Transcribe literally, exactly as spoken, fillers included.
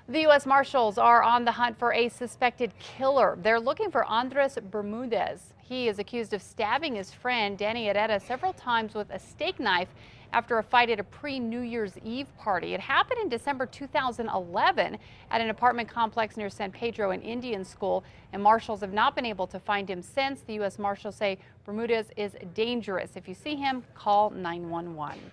The U S Marshals are on the hunt for a suspected killer. They're looking for Andres Bermudez. He is accused of stabbing his friend Danny Herrera several times with a steak knife after a fight at a pre-New Year's Eve party. It happened in December two thousand eleven at an apartment complex near San Pedro and Indian School, and marshals have not been able to find him since. The U S Marshals say Bermudez is dangerous. If you see him, call nine one one.